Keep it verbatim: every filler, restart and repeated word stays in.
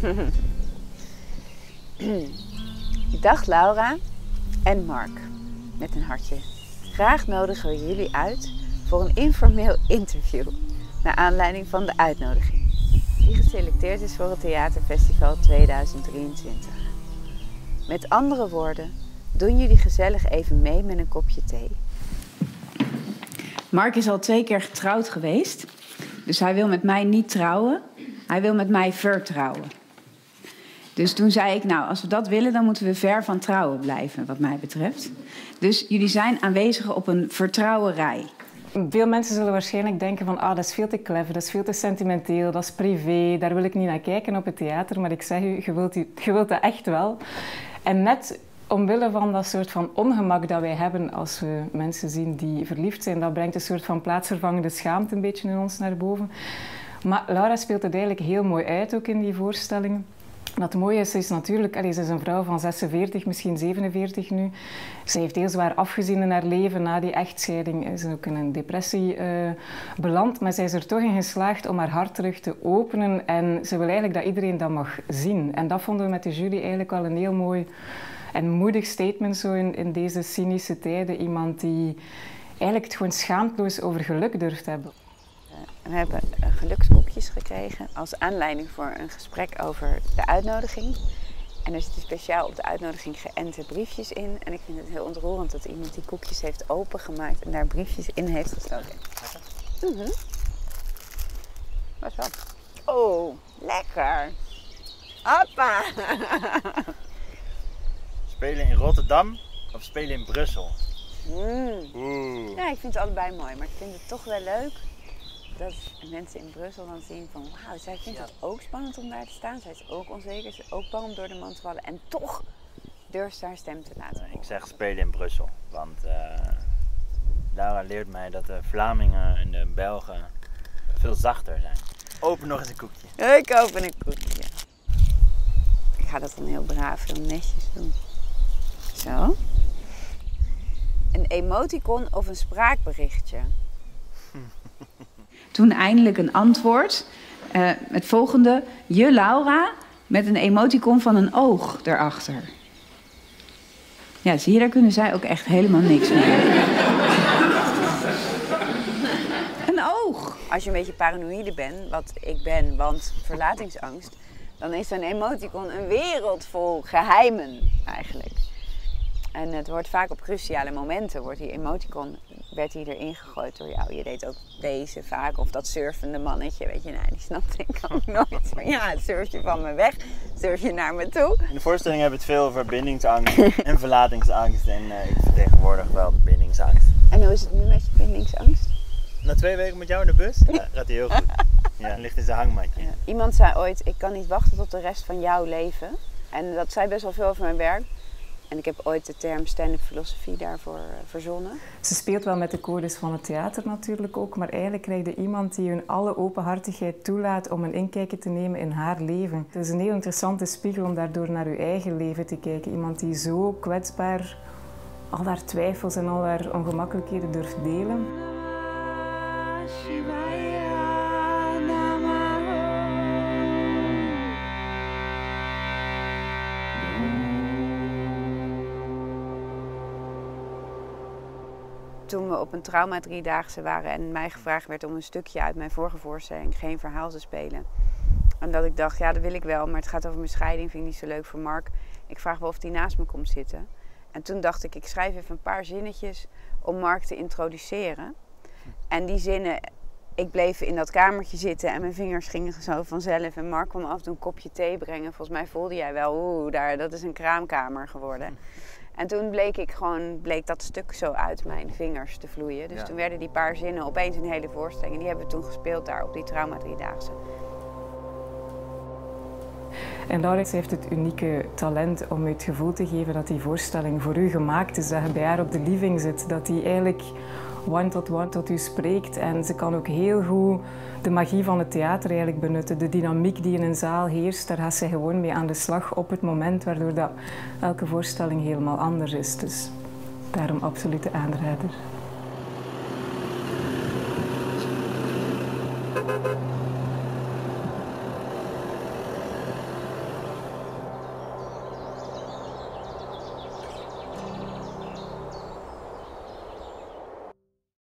Dag Laura en Mark, met een hartje. Graag nodigen we jullie uit voor een informeel interview, naar aanleiding van de uitnodiging, die geselecteerd is voor het Theaterfestival tweeduizend drieëntwintig. Met andere woorden, doen jullie gezellig even mee met een kopje thee. Mark is al twee keer getrouwd geweest, dus hij wil met mij niet trouwen, hij wil met mij vertrouwen. Dus toen zei ik, nou, als we dat willen, dan moeten we ver van trouwen blijven, wat mij betreft. Dus jullie zijn aanwezig op een vertrouwerij. Veel mensen zullen waarschijnlijk denken van, ah, dat is veel te clever, dat is veel te sentimenteel, dat is privé, daar wil ik niet naar kijken op het theater. Maar ik zeg u, je wilt, je wilt dat echt wel. En net omwille van dat soort van ongemak dat wij hebben als we mensen zien die verliefd zijn, dat brengt een soort van plaatsvervangende schaamte een beetje in ons naar boven. Maar Laura speelt het eigenlijk heel mooi uit, ook in die voorstellingen. Wat mooi is, is natuurlijk, allee, ze is een vrouw van zesenveertig, misschien zevenenveertig nu. Ze heeft heel zwaar afgezien in haar leven na die echtscheiding. Ze is ook in een depressie uh, beland, maar zij is er toch in geslaagd om haar hart terug te openen. En ze wil eigenlijk dat iedereen dat mag zien. En dat vonden we met de jury eigenlijk wel een heel mooi en moedig statement zo in, in deze cynische tijden. Iemand die eigenlijk het gewoon schaamteloos over geluk durft hebben. We hebben gelukskoekjes gekregen als aanleiding voor een gesprek over de uitnodiging. En er zitten speciaal op de uitnodiging geënte briefjes in. En ik vind het heel ontroerend dat iemand die koekjes heeft opengemaakt en daar briefjes in heeft gestoken. Mm-hmm. Wat wel. Oh, lekker. Hoppa. Spelen in Rotterdam of spelen in Brussel? Mm. Oeh. Ja, ik vind het allebei mooi, maar ik vind het toch wel leuk dat mensen in Brussel dan zien van wauw, zij vindt het ook spannend om daar te staan. Zij is ook onzeker, ze is ook bang om door de man te vallen. En toch durft ze haar stem te laten horen. Ik zeg spelen in Brussel, want uh, Laura leert mij dat de Vlamingen en de Belgen veel zachter zijn. Open nog eens een koekje. Ik open een koekje. Ik ga dat dan heel braaf, heel netjes doen. Zo. Een emoticon of een spraakberichtje. Toen eindelijk een antwoord. Uh, het volgende, je Laura, met een emoticon van een oog erachter. Ja, zie je, daar kunnen zij ook echt helemaal niks mee. Een oog. Als je een beetje paranoïde bent, wat ik ben, want verlatingsangst, dan is zo'n emoticon een wereld vol geheimen eigenlijk. En het wordt vaak op cruciale momenten, wordt die emoticon, werd die erin gegooid door jou. Je deed ook deze vaak, of dat surfende mannetje, weet je, nou, die snapte ik ook nooit. Maar ja, surf je van me weg, surf je naar me toe. In de voorstelling hebben we het veel over bindingsangst en verlatingsangst. En uh, ik vertegenwoordig wel de bindingsangst. En hoe is het nu met je bindingsangst? Na twee weken met jou in de bus, ja, gaat hij heel goed. Ja, ligt in zijn hangmatje. Ja. Iemand zei ooit, ik kan niet wachten tot de rest van jouw leven. En dat zei best wel veel over mijn werk. En ik heb ooit de term stand-up filosofie daarvoor verzonnen. Ze speelt wel met de codes van het theater natuurlijk ook, maar eigenlijk krijg je iemand die je in alle openhartigheid toelaat om een inkijkje te nemen in haar leven. Het is een heel interessante spiegel om daardoor naar je eigen leven te kijken. Iemand die zo kwetsbaar al haar twijfels en al haar ongemakkelijkheden durft delen. Toen we op een trauma driedaagse waren en mij gevraagd werd om een stukje uit mijn vorige voorstelling Geen Verhaal te spelen. En dat ik dacht, ja dat wil ik wel, maar het gaat over mijn scheiding, vind ik niet zo leuk voor Mark. Ik vraag wel of hij naast me komt zitten. En toen dacht ik, ik schrijf even een paar zinnetjes om Mark te introduceren. En die zinnen, ik bleef in dat kamertje zitten en mijn vingers gingen zo vanzelf. En Mark kwam af en toe een kopje thee brengen. Volgens mij voelde jij wel, oeh, daar, dat is een kraamkamer geworden. En toen bleek ik gewoon, bleek dat stuk zo uit mijn vingers te vloeien. Dus ja. Toen werden die paar zinnen opeens een hele voorstelling. En die hebben we toen gespeeld daar op die trauma driedaagse. En Laura heeft het unieke talent om u het gevoel te geven dat die voorstelling voor u gemaakt is. Dat je bij haar op de living zit, dat die eigenlijk one tot one tot u spreekt. En ze kan ook heel goed de magie van het theater eigenlijk benutten. De dynamiek die in een zaal heerst, daar gaat ze gewoon mee aan de slag op het moment, waardoor dat elke voorstelling helemaal anders is. Dus daarom absoluut de aanrader.